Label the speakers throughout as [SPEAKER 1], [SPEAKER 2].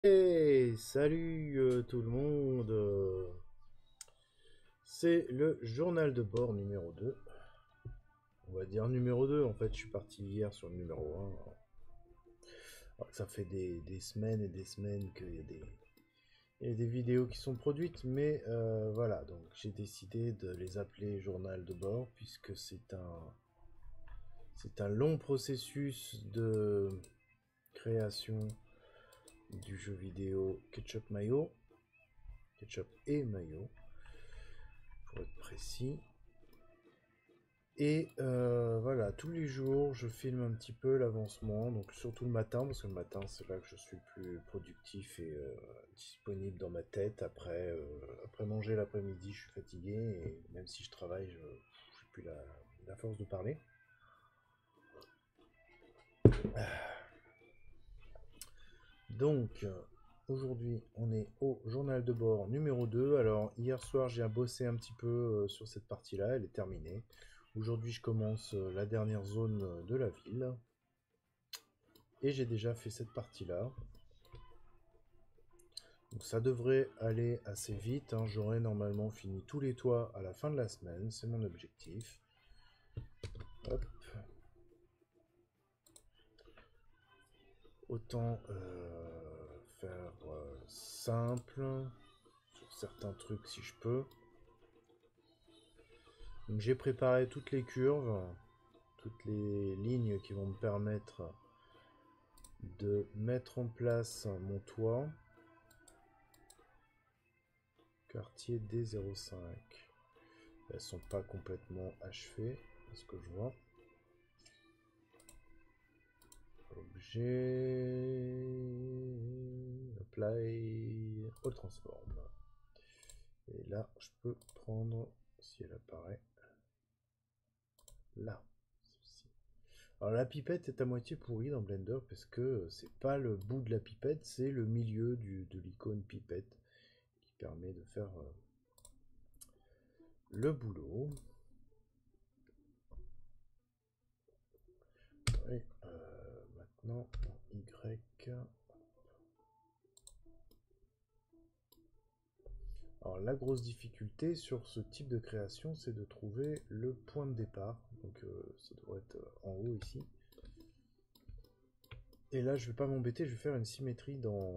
[SPEAKER 1] Hey, salut tout le monde. C'est le journal de bord numéro 2. On va dire numéro 2. En fait, je suis parti hier sur le numéro 1. Alors que ça fait des semaines et des semaines il y a des vidéos qui sont produites. Mais voilà, donc j'ai décidé de les appeler journal de bord puisque c'est un long processus de création du jeu vidéo Ketchup Mayo. Ketchup et Mayo, pour être précis. Et voilà, tous les jours, je filme un petit peu l'avancement, donc surtout le matin, parce que le matin, c'est là que je suis le plus productif et disponible dans ma tête. Après manger l'après-midi, je suis fatigué, et même si je travaille, je n'ai plus la force de parler. Donc, aujourd'hui, on est au journal de bord numéro 2. Alors, hier soir, j'ai bossé un petit peu sur cette partie-là, elle est terminée. Aujourd'hui, je commence la dernière zone de la ville. Et j'ai déjà fait cette partie-là. Donc ça devrait aller assez vite, hein. J'aurai normalement fini tous les toits à la fin de la semaine. C'est mon objectif. Hop. Autant faire simple sur certains trucs si je peux. Donc j'ai préparé toutes les curves, toutes les lignes qui vont me permettre de mettre en place mon toit. Quartier D05. Elles sont pas complètement achevées, à ce que je vois. Objet. Apply. All transform. Et là, je peux prendre, si elle apparaît, là. Ceci. Alors la pipette est à moitié pourrie dans Blender parce que c'est pas le bout de la pipette, c'est le milieu de l'icône pipette qui permet de faire le boulot. Et maintenant, Y. Alors la grosse difficulté sur ce type de création, c'est de trouver le point de départ. Donc ça devrait être en haut ici. Et là, je vais pas m'embêter, je vais faire une symétrie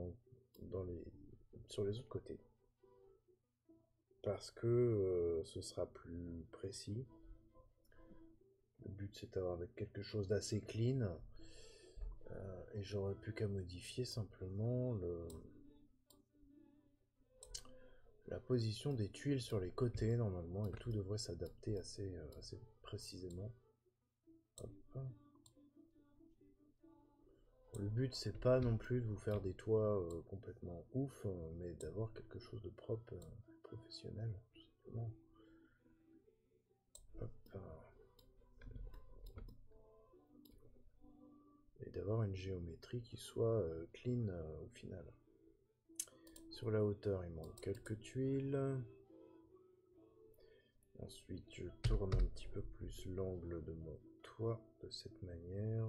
[SPEAKER 1] sur les autres côtés. Parce que ce sera plus précis. Le but, c'est d'avoir quelque chose d'assez clean. Et j'aurais plus qu'à modifier simplement la position des tuiles sur les côtés, normalement, et tout devrait s'adapter assez précisément. Hop. Le but, c'est pas non plus de vous faire des toits complètement ouf, mais d'avoir quelque chose de propre, professionnel, tout simplement. Hop. Et d'avoir une géométrie qui soit clean au final. Sur la hauteur, il manque quelques tuiles. Ensuite, je tourne un petit peu plus l'angle de mon toit de cette manière.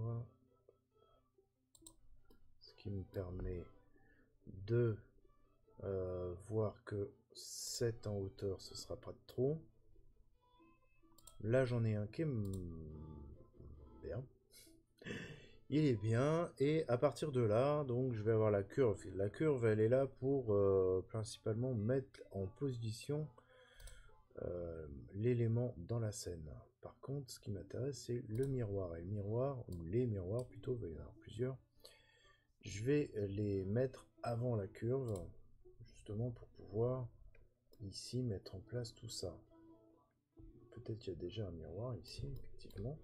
[SPEAKER 1] Ce qui me permet de voir que 7 en hauteur, ce sera pas trop. Là, j'en ai un qui est bien. Il est bien. Et à partir de là, donc, je vais avoir la curve. La curve, elle est là pour principalement mettre en position l'élément dans la scène. Par contre, ce qui m'intéresse, c'est le miroir. Et le miroir, ou les miroirs plutôt, il va y en avoir plusieurs. Je vais les mettre avant la curve, justement pour pouvoir ici mettre en place tout ça. Peut-être qu'il y a déjà un miroir ici, effectivement.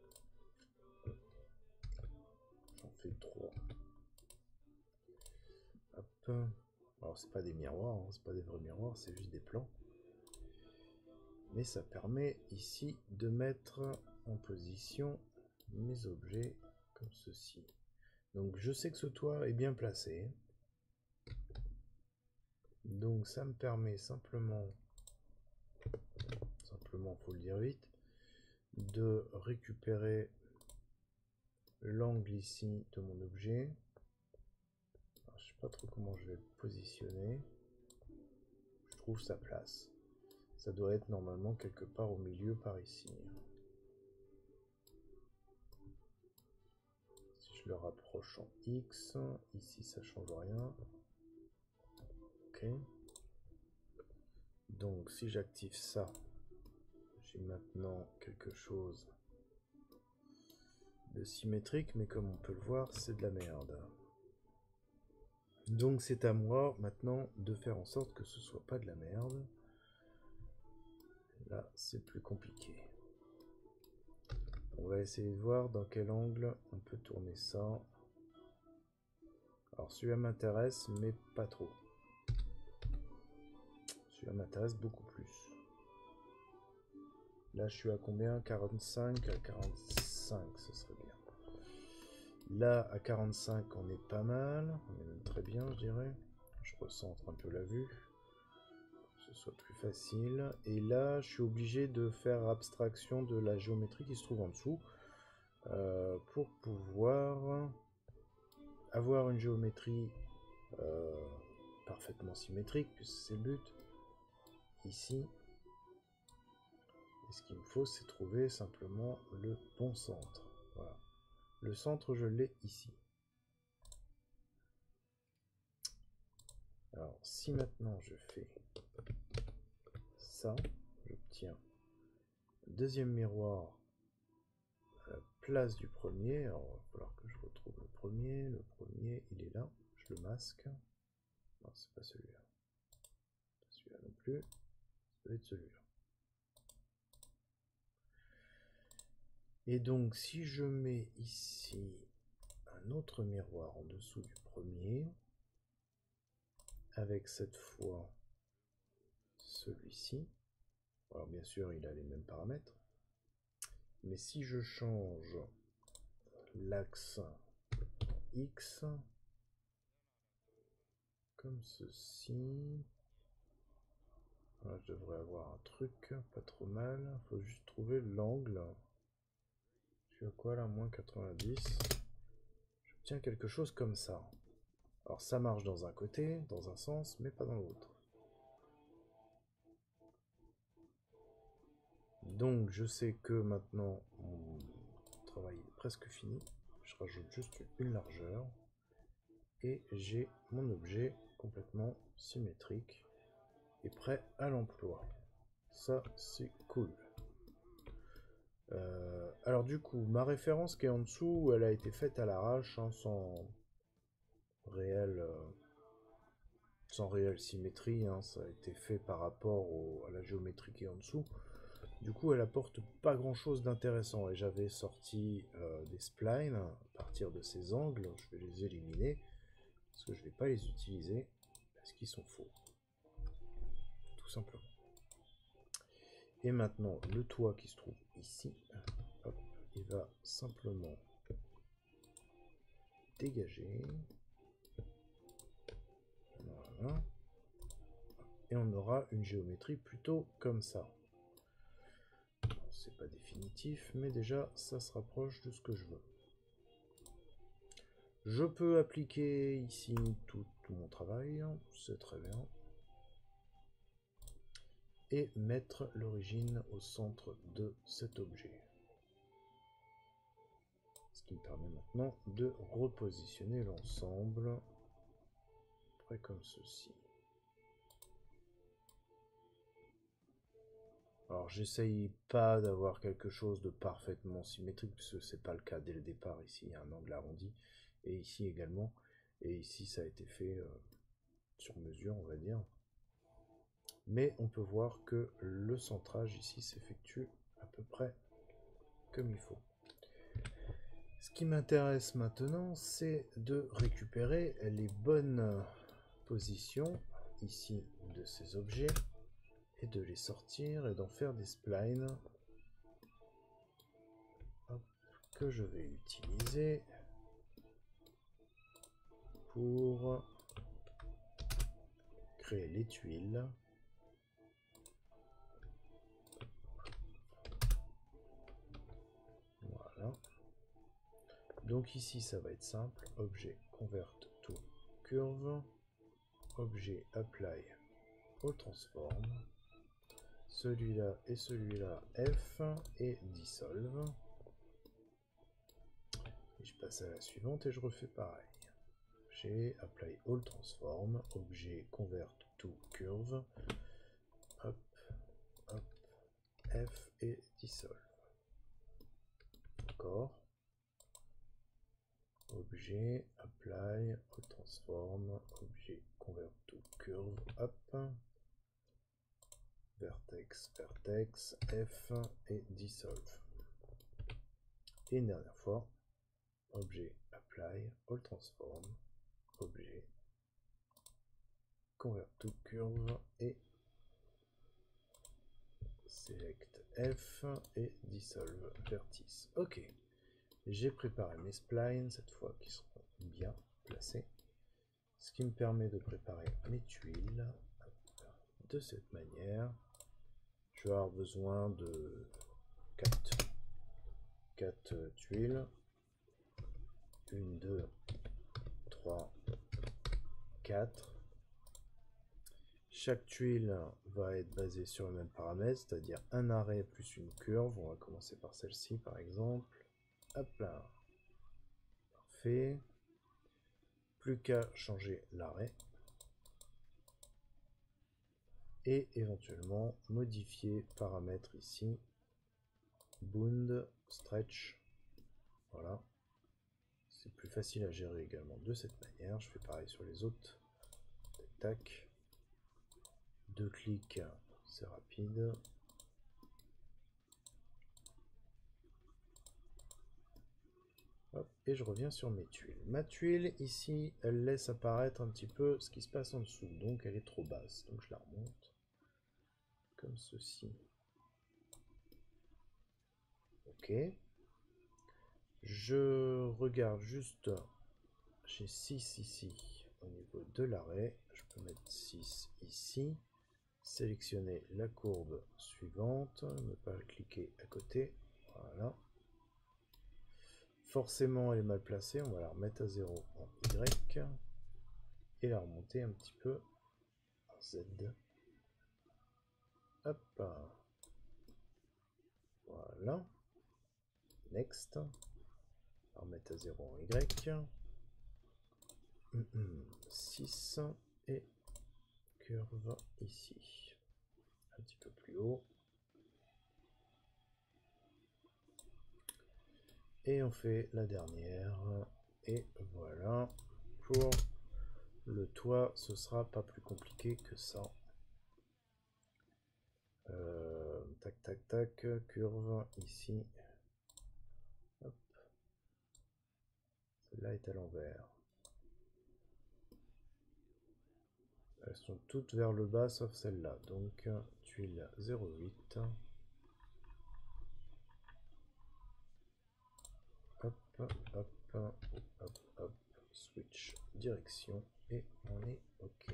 [SPEAKER 1] J'en fais 3. Hop. Alors c'est pas des miroirs, hein, c'est pas des vrais miroirs, c'est juste des plans. Mais ça permet ici de mettre en position mes objets comme ceci. Donc je sais que ce toit est bien placé. Donc ça me permet simplement, faut le dire vite, de récupérer l'angle ici de mon objet. Alors, je sais pas trop comment je vais le positionner. Je trouve sa place. Ça doit être normalement quelque part au milieu par ici. Si je le rapproche en X, ici ça change rien. Ok. Donc si j'active ça, j'ai maintenant quelque chose de symétrique, mais comme on peut le voir, c'est de la merde. Donc c'est à moi maintenant de faire en sorte que ce soit pas de la merde. Là, c'est plus compliqué. On va essayer de voir dans quel angle on peut tourner ça. Alors celui-là m'intéresse, mais pas trop. Celui-là m'intéresse beaucoup plus. Là, je suis à combien? 45 à 45, ce serait bien. Là, à 45, on est pas mal. On est même très bien, je dirais. Je recentre un peu la vue. Que ce soit plus facile. Et là, je suis obligé de faire abstraction de la géométrie qui se trouve en dessous. Pour pouvoir avoir une géométrie parfaitement symétrique, puisque c'est le but. Ici. Et ce qu'il me faut, c'est trouver simplement le bon centre. Voilà. Le centre, je l'ai ici. Alors, si maintenant je fais ça, j'obtiens un deuxième miroir à la place du premier. Alors, il va falloir que je retrouve le premier. Le premier, il est là. Je le masque. Non, c'est pas celui-là. Celui-là non plus. Ça doit être celui-là. Et donc, si je mets ici un autre miroir en dessous du premier, avec cette fois celui-ci, alors bien sûr, il a les mêmes paramètres, mais si je change l'axe X, comme ceci, là, je devrais avoir un truc pas trop mal, il faut juste trouver l'angle. Je suis à quoi là? Moins 90. J'obtiens quelque chose comme ça. Alors ça marche dans un côté, dans un sens, mais pas dans l'autre. Donc je sais que maintenant mon travail est presque fini. Je rajoute juste une largeur. Et j'ai mon objet complètement symétrique et prêt à l'emploi. Ça, c'est cool. Alors du coup, ma référence qui est en dessous, elle a été faite à l'arrache, hein, sans réelle symétrie. Hein, ça a été fait par rapport à la géométrie qui est en dessous. Du coup, elle apporte pas grand chose d'intéressant. Et j'avais sorti des splines à partir de ces angles. Je vais les éliminer parce que je ne vais pas les utiliser parce qu'ils sont faux. Tout simplement. Et maintenant, le toit qui se trouve ici, hop, il va simplement dégager. Voilà. Et on aura une géométrie plutôt comme ça. C'est pas définitif, mais déjà, ça se rapproche de ce que je veux. Je peux appliquer ici tout mon travail, c'est très bien. Et mettre l'origine au centre de cet objet. Ce qui me permet maintenant de repositionner l'ensemble, près comme ceci. Alors j'essaye pas d'avoir quelque chose de parfaitement symétrique, puisque c'est pas le cas dès le départ. Ici il y a un angle arrondi, et ici également. Et ici ça a été fait sur mesure, on va dire. Mais on peut voir que le centrage ici s'effectue à peu près comme il faut. Ce qui m'intéresse maintenant, c'est de récupérer les bonnes positions ici de ces objets et de les sortir et d'en faire des splines que je vais utiliser pour créer les tuiles. Voilà. Donc ici, ça va être simple. Objet convert to curve, objet apply all transform, celui-là et celui-là F et dissolve. Et je passe à la suivante et je refais pareil. J'ai apply all transform, objet convert to curve, hop, hop, F et dissolve. Encore. Objet apply all transform, objet convert to curve, hop, vertex, vertex, F et dissolve. Et une dernière fois, objet apply all transform, objet convert to curve et select F et dissolve vertice. Ok, j'ai préparé mes splines cette fois qui seront bien placés, ce qui me permet de préparer mes tuiles de cette manière. Je vais avoir besoin de 4 tuiles. 1, 2, 3, 4. Chaque tuile va être basée sur le même paramètre, c'est-à-dire un arrêt plus une curve. On va commencer par celle-ci par exemple. Hop là. Parfait. Plus qu'à changer l'arrêt. Et éventuellement modifier paramètre ici. Bound, stretch. Voilà. C'est plus facile à gérer également de cette manière. Je fais pareil sur les autres. Tac, tac. 2 clics, c'est rapide. Hop, et je reviens sur mes tuiles. Ma tuile, ici, elle laisse apparaître un petit peu ce qui se passe en dessous. Donc, elle est trop basse. Donc, je la remonte. Comme ceci. Ok. Je regarde juste. J'ai 6 ici au niveau de l'arrêt. Je peux mettre 6 ici. Sélectionner la courbe suivante. Ne pas cliquer à côté. Voilà. Forcément, elle est mal placée. On va la remettre à 0 en Y. Et la remonter un petit peu en Z. Hop. Voilà. Next. On va remettre à 0 en Y. 6. Et curve ici. Un petit peu plus haut. Et on fait la dernière. Et voilà. Pour le toit, ce sera pas plus compliqué que ça. Tac, tac, tac. Curve ici. Hop. Celle-là est à l'envers. Elles sont toutes vers le bas sauf celle-là. Donc, tuile 0,8. Hop, hop, hop, hop, hop. Switch direction. Et on est OK.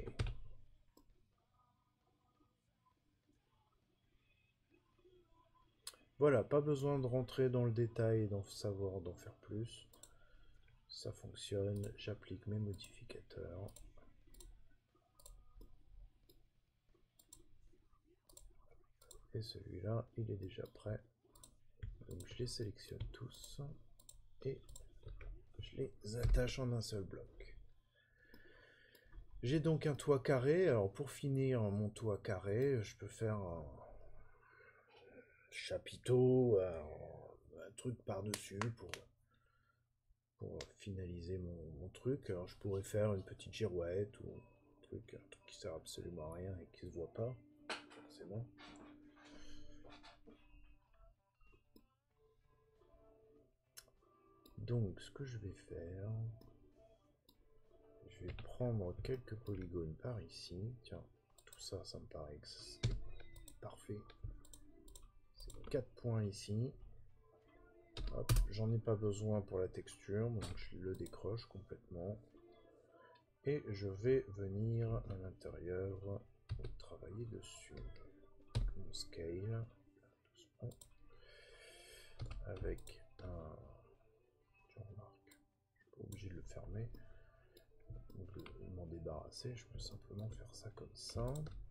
[SPEAKER 1] Voilà, pas besoin de rentrer dans le détail et d'en savoir, d'en faire plus. Ça fonctionne. J'applique mes modificateurs. Et celui-là, il est déjà prêt. Donc je les sélectionne tous. Et je les attache en un seul bloc. J'ai donc un toit carré. Alors pour finir mon toit carré, je peux faire un chapiteau, un truc par-dessus pour finaliser mon truc. Alors je pourrais faire une petite girouette ou un truc qui sert absolument à rien et qui se voit pas forcément. Donc ce que je vais faire, je vais prendre quelques polygones par ici. Tiens, tout ça, ça me paraît que c'est parfait. C'est 4 points ici. Hop, j'en ai pas besoin pour la texture, donc je le décroche complètement. Et je vais venir à l'intérieur travailler dessus. Mon scale, doucement. Avec un... Tu remarques, je suis pas obligé de le fermer. Donc, débarrasser. Je peux simplement faire ça comme ça.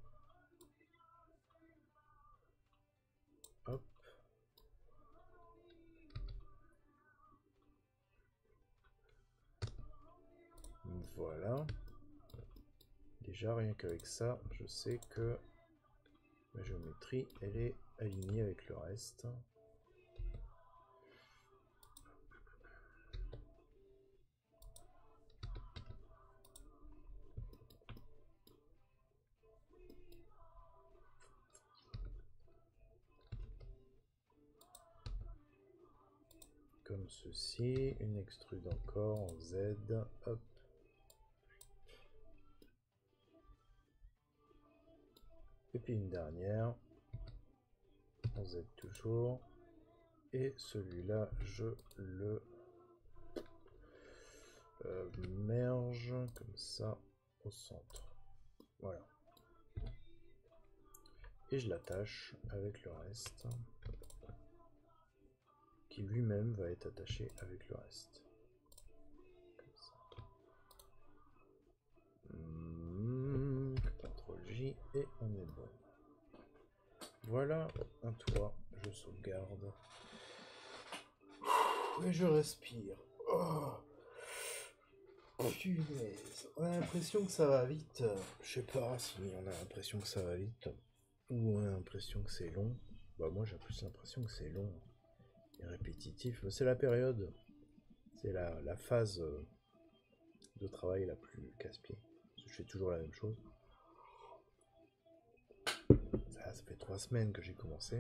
[SPEAKER 1] Hop. Voilà. Déjà, rien qu'avec ça, je sais que ma géométrie, elle est alignée avec le reste. Comme ceci, une extrude encore en Z, hop. Et puis une dernière, en Z toujours. Et celui-là, je le merge comme ça au centre. Voilà. Et je l'attache avec le reste, qui lui-même va être attaché avec le reste. Comme ça. CTRL-J et on est bon. Voilà un toit, je sauvegarde. Et je respire. Oh, punaise. On a l'impression que ça va vite. Je sais pas si on a l'impression que ça va vite ou on a l'impression que c'est long. Bah moi j'ai plus l'impression que c'est long et répétitif. C'est la période, c'est la phase de travail la plus casse-pied. Je fais toujours la même chose. Ça fait 3 semaines que j'ai commencé.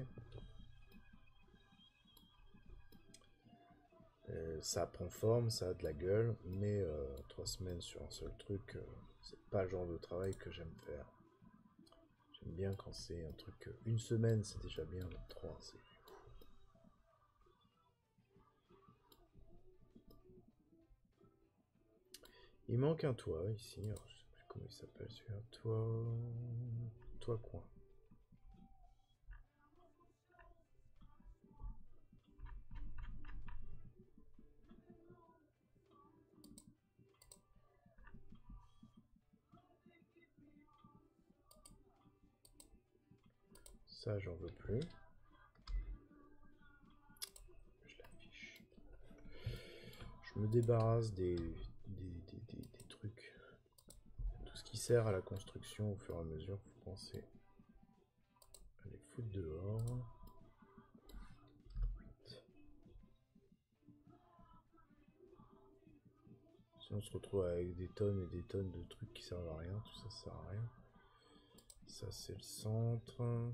[SPEAKER 1] Ça prend forme, ça a de la gueule, mais 3 semaines sur un seul truc, c'est pas le genre de travail que j'aime faire. J'aime bien quand c'est un truc, une semaine c'est déjà bien, 3 c'est... Il manque un toit ici, alors je sais plus comment il s'appelle celui-là, toit coin. Ça j'en veux plus. Je l'affiche. Je me débarrasse des trucs. Tout ce qui sert à la construction au fur et à mesure, faut penser à les foutre dehors. Sinon on se retrouve avec des tonnes et des tonnes de trucs qui servent à rien, tout ça sert à rien. Ça c'est le centre.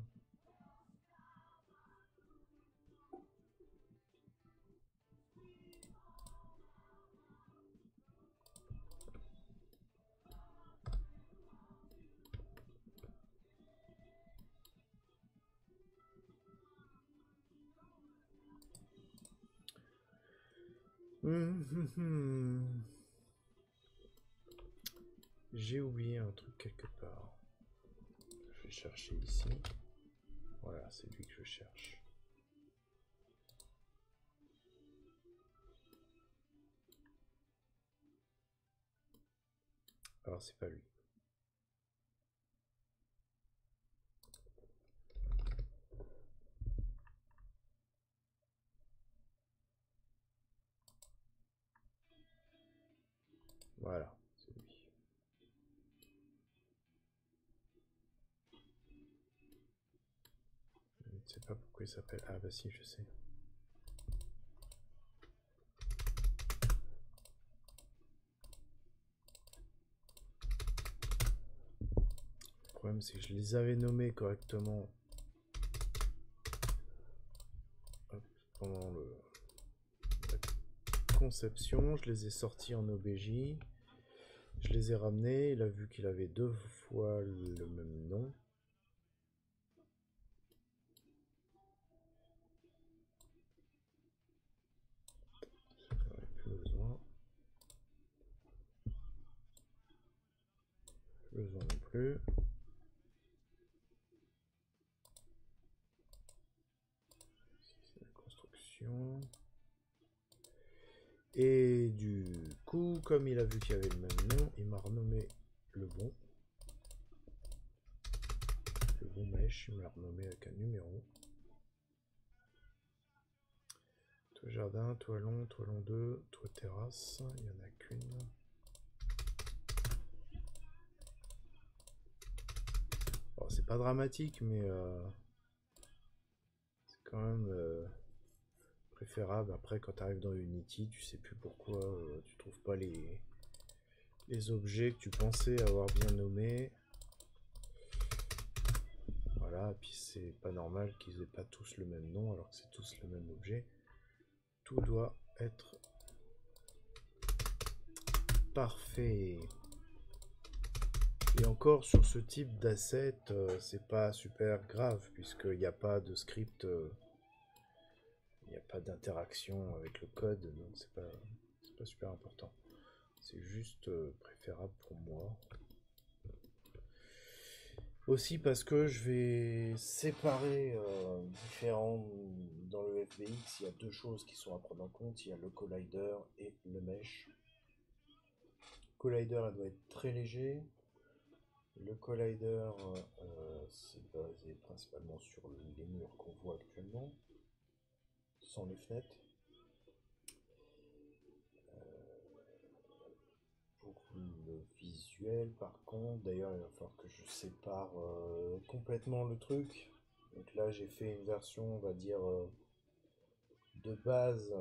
[SPEAKER 1] J'ai oublié un truc quelque part. Je vais chercher ici. Voilà, c'est lui que je cherche. Alors c'est pas lui. Voilà, c'est lui. Je ne sais pas pourquoi il s'appelle... Ah bah si, je sais. Le problème c'est que je les avais nommés correctement pendant la conception. Je les ai sortis en OBJ. Je les ai ramenés. Il a vu qu'il avait 2 fois le même nom. J'en ai plus besoin. Plus besoin non plus. C'est la construction. Et du coup, comme il a vu qu'il y avait le même nom, il m'a renommé le bon. Le bon mèche, il me l'a renommé avec un numéro. Toit jardin, toit long 2, toit terrasse, il n'y en a qu'une. Bon, c'est pas dramatique, mais c'est quand même préférable. Après, quand tu arrives dans Unity, tu sais plus pourquoi tu trouves pas les objets que tu pensais avoir bien nommés. Voilà, puis c'est pas normal qu'ils aient pas tous le même nom alors que c'est tous le même objet. Tout doit être parfait. Et encore sur ce type d'asset, c'est pas super grave puisqu'il n'y a pas de script, il n'y a pas d'interaction avec le code, donc c'est pas super important. C'est juste préférable pour moi. Aussi parce que je vais séparer différents dans le FBX. Il y a deux choses qui sont à prendre en compte. Il y a le collider et le mesh. Le collider, elle doit être très léger. Le collider, c'est basé principalement sur les murs qu'on voit actuellement, sans les fenêtres. Pour le visuel, par contre, d'ailleurs, il va falloir que je sépare complètement le truc. Donc là, j'ai fait une version, on va dire, de base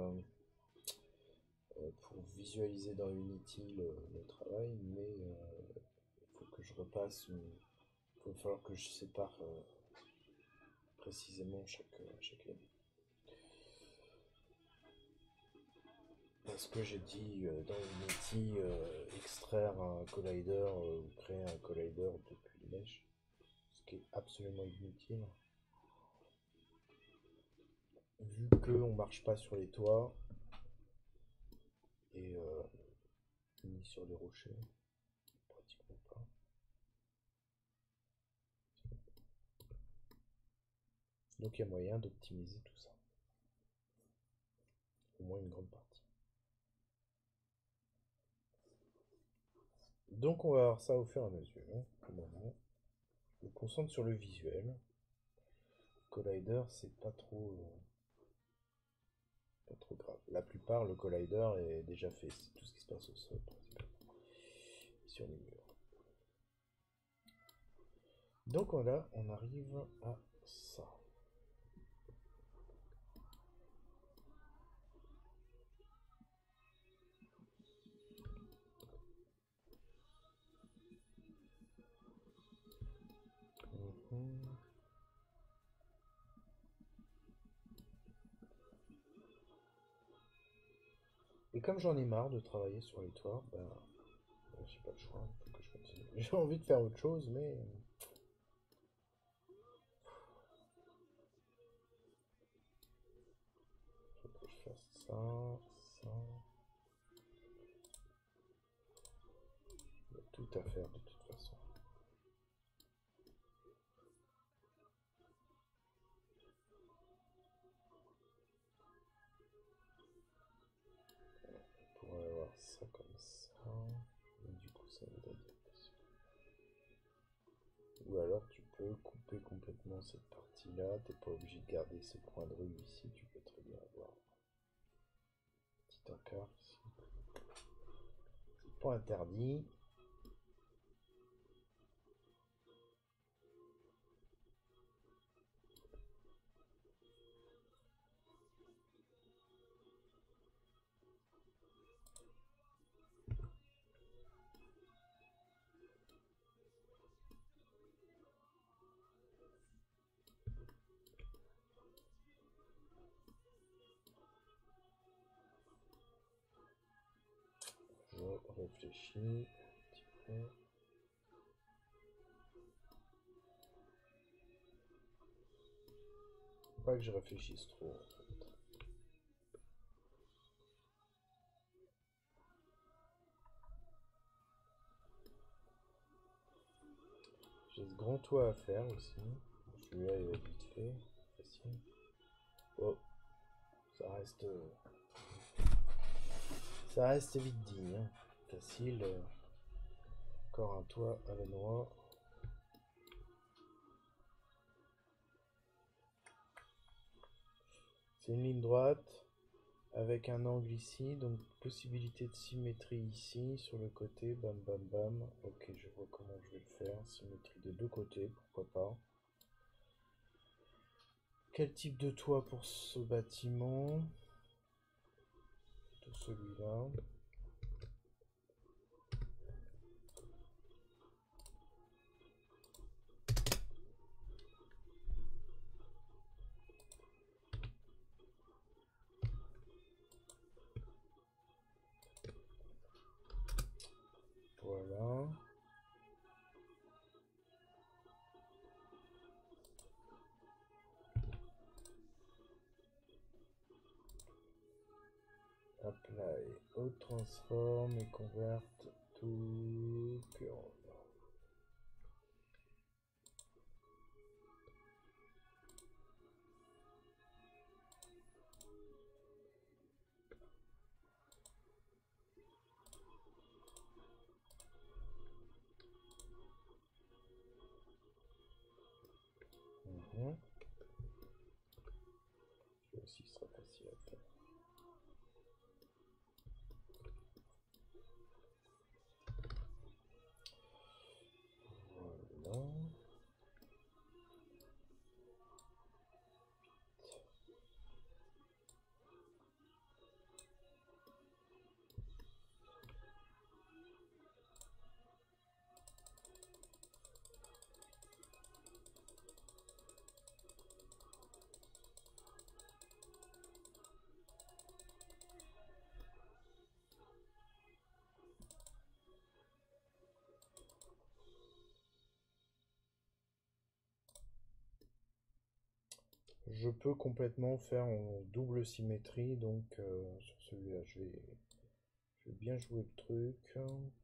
[SPEAKER 1] pour visualiser dans Unity le travail, mais il faut que je repasse. Il va falloir que je sépare précisément chaque ligne. Parce que j'ai dit dans Unity extraire un collider ou créer un collider depuis le mesh, ce qui est absolument inutile. Vu qu'on marche pas sur les toits et ni sur les rochers, pratiquement pas. Donc il y a moyen d'optimiser tout ça. Au moins une grande partie. Donc on va voir ça au fur et à mesure. Pour le moment, je me concentre sur le visuel. Collider, c'est pas trop grave. La plupart, le collider est déjà fait. C'est tout ce qui se passe au sol, principalement. Sur les murs. Donc là, on arrive à ça. Et comme j'en ai marre de travailler sur les toits, ben, j'ai pas le choix, il faut que je continue. J'ai envie de faire autre chose, mais faut que je fasse ça, ça. Il y a tout à faire de toute façon. On pourrait avoir ça comme ça. Et du coup, ça voudrait dire possible. Ou alors tu peux couper complètement cette partie-là. T'es pas obligé de garder ces coins de rue ici. Tu peux très bien avoir un petit encart ici. C'est pas interdit. Je réfléchis un petit peu. Faut pas que je réfléchisse trop en fait. J'ai ce grand toit à faire aussi. Celui-là il va être vite fait, facile. Oh, ça reste vite dit, hein. Facile. Encore un toit à la noix. C'est une ligne droite avec un angle ici, donc possibilité de symétrie ici sur le côté, bam bam bam. Ok, je vois comment je vais le faire. Symétrie des deux côtés, pourquoi pas. Quel type de toit pour ce bâtiment? Tout celui-là. Voilà. Apply, out transform et convert to curve. Ça aussi sera facile à faire. Voilà. Je peux complètement faire en double symétrie, donc sur celui-là, je vais bien jouer le truc.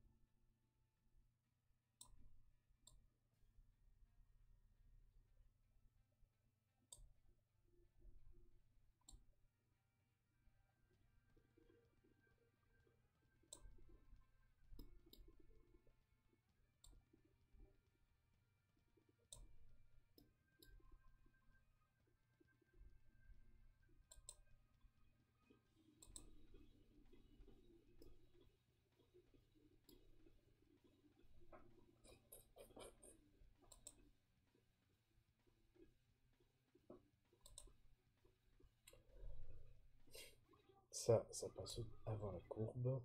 [SPEAKER 1] Ça passe avant la courbe.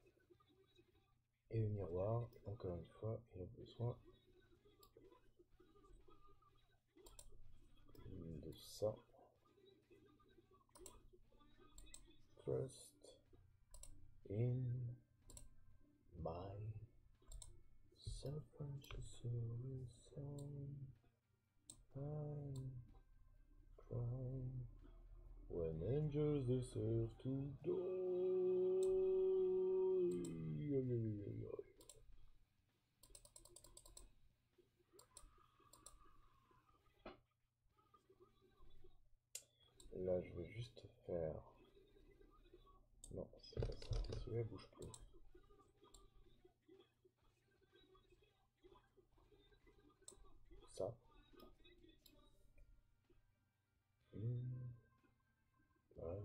[SPEAKER 1] Et le miroir, encore une fois, il a besoin de ça. Trust in my self-conscious soul. I'm crying when angels deserve to die. Là, je vais juste faire... Non, c'est pas ça. Celui-là bouge plus. Ça. Voilà.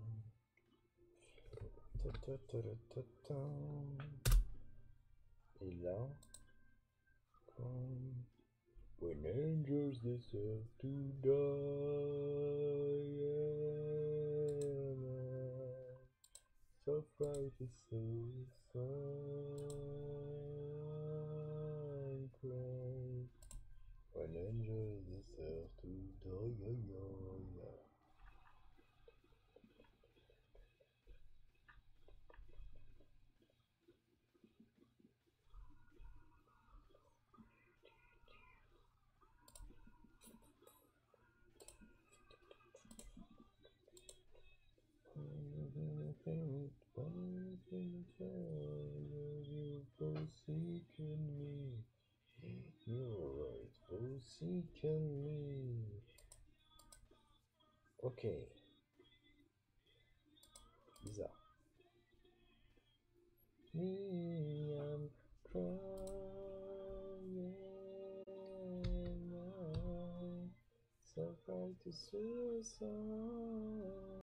[SPEAKER 1] Et là, when angels deserve to die, so right is so cry. When angels deserve to die. You've forsaken me. You're right, forsaken me. Ok. Bizarre. Me, I'm crying. t'es sûr de ça?